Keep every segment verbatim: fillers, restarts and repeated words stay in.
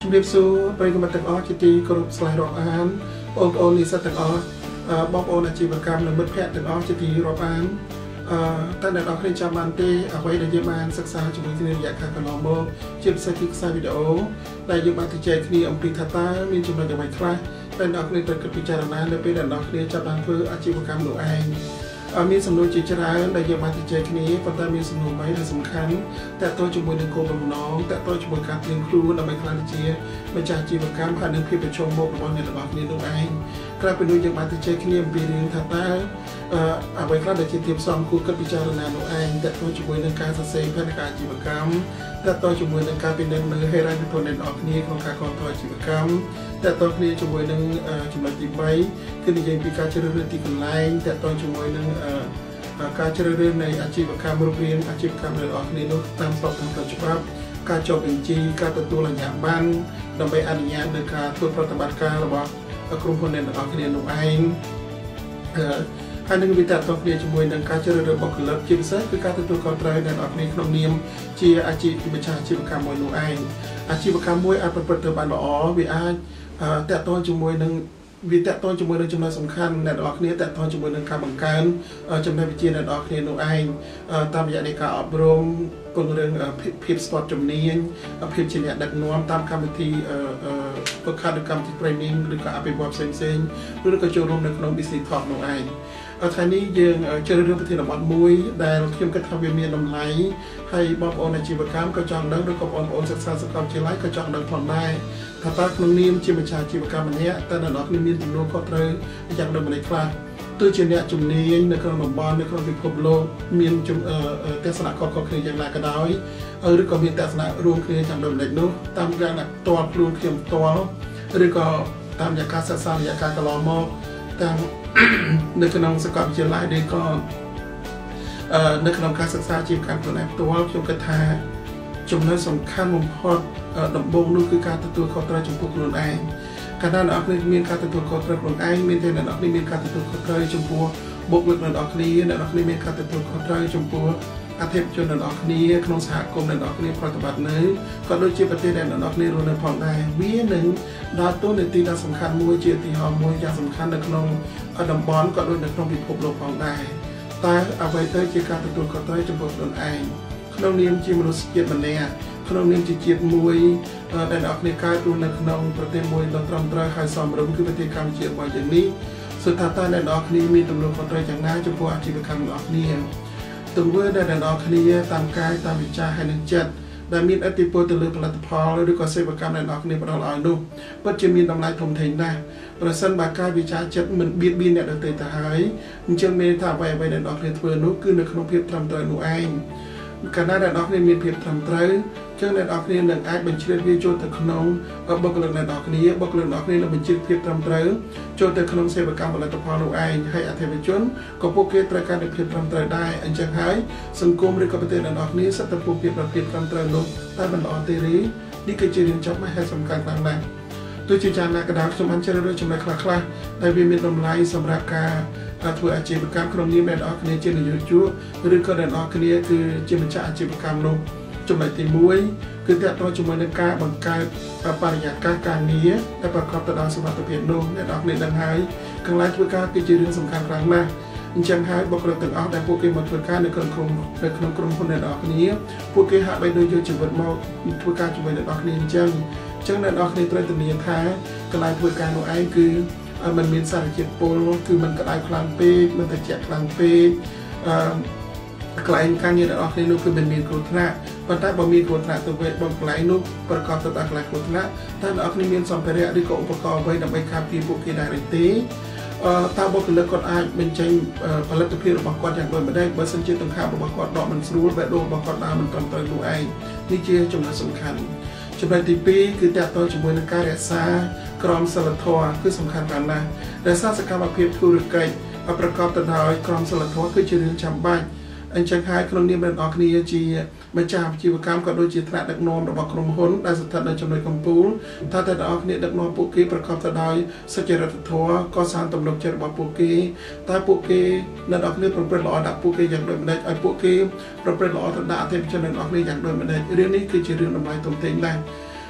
ជំរាបសួរប្រិយមិត្តទាំងអស់ជាទីគោរពស្លាយរាប់អានបងប្អូននិស្សិតទាំងអស់បងប្អូនអាជីវកម្មនិងមិត្តភ័ក្តិទាំងអស់ជាទីរាប់អានអឺតើអ្នកនរគ្នាចាំបានទេអ្វីដែលយើងបានសិក្សាជាមួយគ្នារយៈកាលកន្លងមកជាពិសេសគឺខ្សែវីដេអូដែលយើងបានជជែកគ្នាអំពីថាតើមានចំណុចអ្វីខ្លះដែលអ្នកនរគ្នាត្រូវគិតពិចារណានៅពេលដែលអ្នកនរគ្នាចាប់បានធ្វើអាជីវកម្មនោះឯងមានសំណួរជាច្រើនដែលយើងបានជជែកគ្នាប៉ុន្តែមានសំណួរមួយដែលសំខាន់តើតើជាមួយនឹងគោលបំណងតើតើជាមួយការត្រៀមខ្លួនដើម្បីក្លាយជាម្ចាស់អាជីវកម្មហើយនឹងភាពប្រឈមមុខរបស់អ្នកទាំងអស់គ្នានោះឯងក្រៅពីនោះយើងបានជជែកគ្នាអំពីរឿងថាតើអ្វីខ្លះដែលជាទីផ្សារគួរគិតពិចារណានោះឯងតើតើជាមួយនឹងការសរសេរផែនការអាជីវកម្មតើតើជាមួយនឹងការពិនិត្យមើលហេរ៉ាញ់វិធនអ្នកទាំងអស់គ្នាក្នុងការគ្រប់គ្រងអាជីវកម្មតើតើគ្នាជាមួយនឹងចំណុចទីបីគឺនិយាយពីការជ្រើសរើសទីកន្លែងតើតើជាមួយនឹងការជ្រើសរើសនៃអាជីវកម្មរូបរាងអាជីវកម្មរបស់គ្នានោះតាមស្របតាមផ្លូវច្បាប់ការចុះបញ្ជីការទទួលអាជ្ញាប័ណ្ណដើម្បីអនុញ្ញាតនៅការធ្វើប្រតិបត្តិការរបស់ក្រុមហ៊ុនអ្នកទាំងអស់គ្នានោះឯងហើយនឹងវិតាតគ្នាជាមួយនឹងការជ្រើសរើសបុគ្គលិកជាពិសេសគឺការទទួលខុសត្រូវអ្នកទាំងអស់គ្នាក្នុងនាមជាអាជីវម្ចាស់អាជីវកម្មមួយនោះឯងអាជីវកម្មមួយអាចប្រព្រឹត្តទៅបានល្អវាអាចតកតងជាមួយនឹងវាតកតងជាមួយនឹងចំណុចសំខាន់អ្នកទាំងអស់គ្នាតកតងជាមួយនឹងការបង្កើនចំណេះវិជ្ជាអ្នកទាំងអស់គ្នានោះឯងតាមរយៈនៃការអប់រំពង្រឹងភាពស្ទាត់ជំនាញភាពជាអ្នកដឹកនាំតាមកម្មវិធីពឹកខាត់កម្មវិធី training ឬក៏អភិវឌ្ឍផ្សេងផ្សេងឬក៏ចូលរួមនៅក្នុង business talk នោះឯងថ្ងៃនេះយើងជ្រើសរើសប្រធានបទមួយដែលខ្ញុំគិតថាវាមានតម្លៃហើយបងប្អូនអាជីវកម្មក៏ចង់ដឹងឬក៏បងប្អូនសិក្សាសាកលវិទ្យាល័យក៏ចង់ដឹងផងដែរថាតើក្នុងនាមជាម្ចាស់អាជីវកម្មម្នាក់តើអ្នកនរគ្នាមានចំនួនខុសត្រូវយ៉ាងដូចម្តេចខ្លះទោះជាអ្នកជំនាញនៅក្នុងតំបន់នៅក្នុងពិភពលោកមានទស្សនៈខុសៗគ្នាយ៉ាងណាក៏ដោយឬក៏មានទស្សនៈរួមគ្នាយ៉ាងដូចម្តេចនោះតាមការផ្ទាល់ខ្លួនខ្ញុំផ្ទាល់ឬក៏តាមរយៈការសិក្សារយៈកាលកន្លងមកតាមនៅក្នុងសាកលវិទ្យាល័យឬក៏នៅក្នុងការសិក្សាអាជីវកម្មខ្លួនឯងផ្ទាល់ខ្ញុំគិតថាចំណុចសំខាន់បំផុតដំបូងនោះគឺការទទួលខុសត្រូវចំពោះខ្លួនឯងកាលណាអ្នកនរគ្នាមានការទទួលខុសត្រូវខ្លួនឯងមានតែអ្នកនរគ្នាមានការទទួលខុសត្រូវចំពោះបុគ្គលិកអ្នកនរគ្នាអ្នកនរគ្នាមានការទទួលខុសត្រូវចំពោះអធិបជនអ្នកនរគ្នាក្នុងសហគមន៍អ្នកនរគ្នាប្រតិបត្តិនៅក៏ដូចជាប្រទេសដែលអ្នកនរគ្នារស់នៅផងដែរវានឹងដើរតួនាទីដ៏សំខាន់មួយជាឧទាហរណ៍មួយយ៉ាងសំខាន់នៅក្នុងតំបន់ក៏ដូចនៅក្នុងពិភពលោកផងដែរតែអ្វីទៅជាការទទួលខុសត្រូវចំពោះខ្លួនឯងក្នុងនាមជាមនុស្សជាតិម្នាក់ក្នុងនាមជាជាតិមួយដែលអ្នកគ្នាកើតរស់នៅក្នុងប្រទេសមួយដ៏ត្រឹមត្រូវហើយសមរម្យគឺប្រទេសកម្ពុជារបស់យើងនេះសុទ្ធតែតើអ្នកនរគ្នាមានទំនួលខុសត្រូវយ៉ាងណាចំពោះអាជីវកម្មរបស់គ្នាទង្វើដែលអ្នកនរគ្នាតាមកាយតាមវិចារហើយនឹងចិត្តដែលមានឥទ្ធិពលទៅលើផលិតផលឬក៏សេវាកម្មដែលអ្នកគ្នាផ្ដល់ឲ្យនោះពិតជាមានតម្លៃធំធេងណាស់ប្រសិនបើកាយវិចារចិត្តមិនបៀតបៀនអ្នកដទៃទៅហើយអញ្ចឹងមានថាអ្វីអ្វីដែលអ្នកគ្នាធ្វើនោះគឺនៅក្នុងភាពត្រឹមត្រូវនោះឯងកាលណាអ្នកនរគ្នាមានភាពត្រឹមត្រូវចឹងអ្នកនរគ្នានឹងអាចបញ្ជ្រាបវាចូលទៅក្នុងបុគ្គលិកអ្នកនរគ្នាបុគ្គលិកអ្នកនរគ្នានឹងបញ្ជ្រាបភាពត្រឹមត្រូវចូលទៅក្នុងសេវាកម្មផលិតផលនោះឯងហើយអធិបជនក៏ពួកគេត្រូវការភាពត្រឹមត្រូវដែរអញ្ចឹងហើយសង្គមឬក៏ប្រទេសអ្នកនរគ្នាសិតតែពួកគេប្រតិបត្តិត្រឹមត្រូវនោះតែមិនល្អទេរីនេះគឺជារឿងចាប់មកហើយសំខាន់ខ្លាំងណាស់ទោះជាយ៉ាងណាក៏ដោយខ្ញុំបានជ្រើសរើសចំណុចខ្លះៗដែលវាមានតម្លៃសម្រាប់ការធ្វើអាជីវកម្មក្នុងនាមអ្នកនរគ្នាជានយោជកឬក៏អ្នកនរគ្នាគឺជាម្ចាស់អាជីវកម្មនោះចំណុចទីមួយគឺទាក់ទងជាមួយនឹងការបង្កើតបរិយាកាសការងារដែលប្រកបទៅដោយសុវត្ថិភាពនោះអ្នកនរគ្នាដឹងហើយកន្លែងធ្វើការគឺជារឿងសំខាន់ខ្លាំងណាស់អញ្ចឹងហើយបុគ្គលិកទាំងអស់ដែលពួកគេមកធ្វើការនៅក្នុងក្រុមនៅក្នុងក្រុមហ៊ុនអ្នកនរគ្នាពួកគេហាក់បីដូចយកជីវិតមកធ្វើការជាមួយអ្នកនរគ្នាអញ្ចឹងអញ្ចឹងអ្នកនរគ្នាត្រូវធានាថាកន្លែងធ្វើការនោះឯងគឺมันមានសារជាតិពុលគឺมันក្តៅខ្លាំងពេកมันត្រជាក់ខ្លាំងពេកអឺកន្លែងការងាររបស់គ្នានោះគឺមិនមានគ្រោះថ្នាក់ប៉ុន្តែបើមានគ្រោះថ្នាក់ទៅវិញបងកន្លែងនោះប្រកបទៅដោយកន្លែងគ្រោះថ្នាក់តើអ្នកគ្នាមានសម្ភារៈឬក៏ឧបករណ៍អ្វីដើម្បីការពារពួកគេដែរឬទេអឺតើបុគ្គលិកគាត់អាចបញ្ចេញផលិតភាពរបស់គាត់យ៉ាងដូចម្តេចបើសិនជាទាំងខាងរបស់គាត់ដកមិនស្រួលបែបដូងរបស់គាត់ដើរមិនត្រឹមត្រូវនោះឯងនេះជាចំណុចសំខាន់ចំណុចទីពីរគឺតាក់ទងជាមួយនឹងការរក្សាក្រមសីលធម៌គឺសំខាន់ណាស់រក្សាសកម្មភាពធុរកិច្ចប្រកបទៅដោយក្រមសីលធម៌គឺជារឿងចាំបាច់អញ្ចឹងហើយក្នុងនាមអ្នកនរគ្នាជាម្ចាស់អាជីវកម្មក៏ដូចជាថ្នាក់ដឹកនាំរបស់ក្រុមហ៊ុនដែលស្ថិតនៅចំណុចកំពូលថាតែអ្នកនរគ្នាដឹកនាំពួកគេប្រកបទៅដោយសុចរិតធម៌កសាងទំនុកចិត្តរបស់ពួកគេតែពួកគេអ្នកនរគ្នាប្រព្រឹត្តល្អដាក់ពួកគេយ៉ាងដូចម្តេចឲ្យពួកគេប្រព្រឹត្តល្អទៅដាក់អធិបជនអ្នកនរគ្នាយ៉ាងដូចម្តេចរឿងនេះគឺជារឿងតម្លៃធំធេងណាស់ អ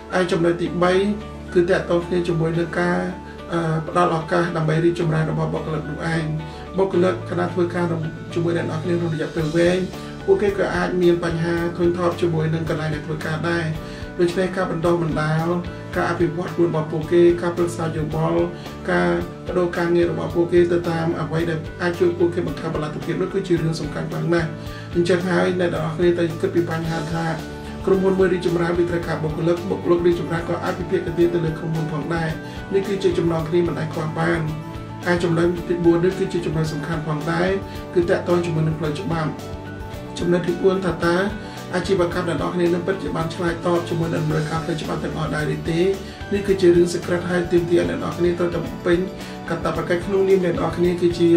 ai trong đời tị bay cứ tẹt tao khi trong buổi nước ca đó là ca đầm bay đi trong ra nó bọc lực đủ anh bọc lực khả năng thôi ca trong buổi đèn đó khi nó dập từ về ok cả ai miền bành hà thôn thọp trong buổi nâng cả này để thôi ca đâyโดยเฉพาะการบรรดาบรรดาการอภิวัตรบนบอโปเกการปรึกษาอยู่บอลการกระโดดการเงินบอโปเกติดตามเอาไว้ในอาชีพโปเกบังคับประหลาดตุกเก็บนั่นคือชื่อเรื่องสำคัญบางนะยิ่งจะให้ในดอกนี้แต่ก็ปีปัญหาทางกรมพลเมืองดิจิมราวิตรการบกเลิกบกเลิกดิจิมราก็อาภิเพียกันตีตะลึงกรมพลผ่องได้นี่คือจุดจำลองที่มันได้ความบ้านการจำลองติดบัวนี่คือจุดจำลองสำคัญผ่องได้คือแต่ตอนจำลองในเพลย์จำบ้านจำลองที่อ้วนตาตาอาชีพการดันออกนี้นั้นปัจจุบันชลายตอบจำนวนดันบริการปัจจุบันแต่งออกได้ดีตีนี่คือเจริญสกัดให้เต็มที่ดันออกนี้ตัวจำเป็นกับตับประกันขนมนิ่มดันออกนี้คือจี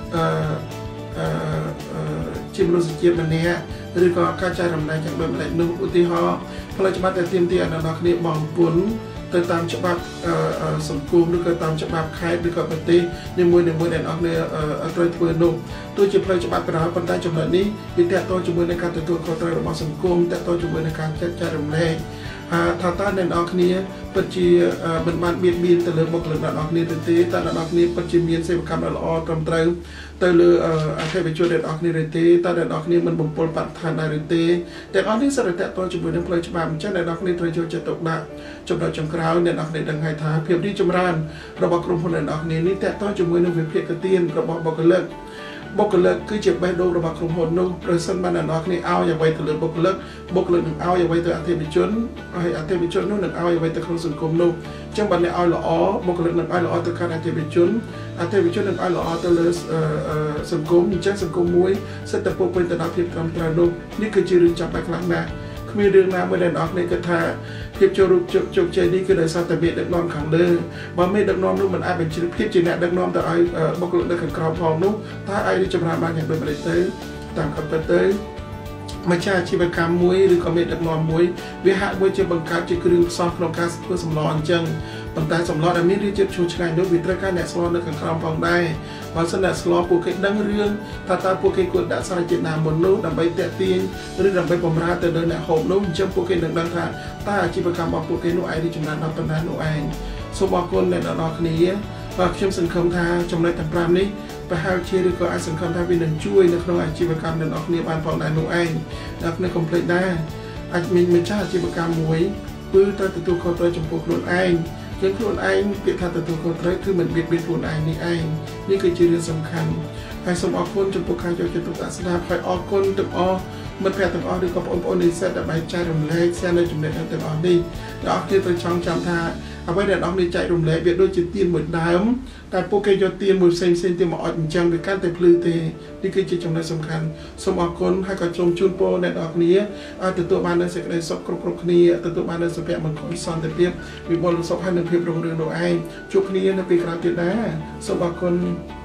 จีบรู้สึกเจ็บมันเนี่ยหรือก็การใช้รำไรจากโดยมันนุ่มอุติหอปัจจุบันแต่เต็มที่ดันออกนี้มองปุ่นตามฉบับสังคมหรือก็ตามฉบับใครหรือก็ปฏิในมวยในมวยแดนออกในตรีตัวนุ่มตัวจะเพลย์ฉบับกระดาษปัญญาจำนวนนี้มีแต่ตัวจำนวนในการตัวตัวเขาตรีระบบสังคมแต่ตัวจำนวนในการจัดการรำแรงทาตาแดนออกนี้ปัจจัยบรรบานเบียดเบียนแต่เรื่องบกเรื่องแดนออกนี้ตัวตีแต่แดนออกนี้ปัจจัยมีนเสพกรรมละออตรำตรึงแต่เรื่องอาชีพช่วยแดนออกนี้เรตีแต่แดนออกนี้มันบ่มปนปัดทานได้เรตีแต่ออกนี้สระแต่ตัวจำนวนในเพลย์ฉบับเช่นแดนออกนี้ตรีโจจะตกหนักจำนวนจำคราวแดนออกนี้ดังไงท้าเพียบที่จำรานระบบกรมพลแดนออกนี้นี่แต่ตัวจำนวนในเพียบกระเตียนระบบบกเลิกบกเลิกคือเจ็บใบโดระบาดของคนนู้นโดยสั้นบ้านนอกนี่เอาอย่างไว้ตัวเลือกบกเลิกบกเลิกหนึ่งเอาอย่างไว้ตัวอัฐบิชนไออัฐบิชนนู้นหนึ่งเอาอย่างไว้ตัวของสังคมนู้นจังบันเนี่ยเอาละอ๋อบกเลิกหนึ่งเอาละอ๋อตัวการอัฐบิชนอัฐบิชนหนึ่งเอาละอ๋อตัวเลือกสังคมจังสังคมมวยเสร็จแต่พวกเป็นตัวนักเทียบกรรมตรานู้นนี่คือจีรึงจับไปครั้งแรกมีเรื่องน้ำไม่ได้ออกในกระทาเพียบโจรุจจกใจนี่คือในซาตเบียดักนอมขังเดิมบางเมื่อดักนอมนู้นมันอาจเป็นชีวิตเพียบจีน่ดักนอมแต่ไอ้บกเลิกดักขังกราวพองนู้นถ้าไอ้ที่จำราบางอย่างเป็นประเด็นเตยตามคำเตยไม่ใช่ชีวกรรมมวยหรือคอมเมดักนอมมวยวิหารมวยจะบังคับจะกลืนซอฟต์ลงการเพื่อสำรองจังปัญหาสำรองอันนี้ที่จะชูชายด้วยวิธีการแนสโลในขังกราวพองได้บางสนสโลปูเกดังเรื่องถ้าตาปูเกกดดัชสารจิตนามบนนู้นดับใบเตะตีนหรือดับใบปมราแต่เดินแนวหอบนู้นจังปูเกดังดังท่าตาชีวกรรมบอกปูเกนู้ไอที่จำนวนนับปัญหานู้ไอสมบอกคนในดอกนี้ว่าเชื่อมสังคมท่าจำเลยต่างปรามนี้ไปหาเชื่อหรือก็อาสังคมท่าวินันช่วยในขนมอาชีวกรรมในดอกนี้บานพองได้นู้ไอดับในคอมเพล็กซ์ได้อาจมีไม่ใช่อาชีวกรรมมวยปื้อตาตัวเขาตัวจมปูกลุ่นไอยังครูนไอ้เปียกขาดตัวคนไร้คือเหมือนเบียดเบียนครูนไอ้นี่ไอ้นี่คือจีเรื่องสำคัญใครสมอคนจนพวกใครจะจะตุกตัดสนาใครออกคนตึกอมันแพ้ตึกอดีกับองค์องค์นี้เสร็จแต่ใบใจรุนแรงเส้นในจุดเด่นตึกอดีแล้วออกที่ตัวช่องจำท่าเอาไว้เด่นออกในใจรุนแรงเบียดด้วยจิตเตียนเหมือนดาวแต่พวกแกจะเตียนเหมือนเซนเซนเตียนมาอดจังโดยการแต่พลือเตนี่คือจิตจงในสำคัญสมอคนให้กับจงชุนโปในดอกนี้อาจจะตัวบ้านในเสกในศพกรุกนี้แต่ตัวบ้านในสเปียมันของซอนแต่เปียมีบอลศพให้ในเพียบโรงเรือนโดยไอ้ชุกนี้ในปีกลางเดือนหน้าสมอคน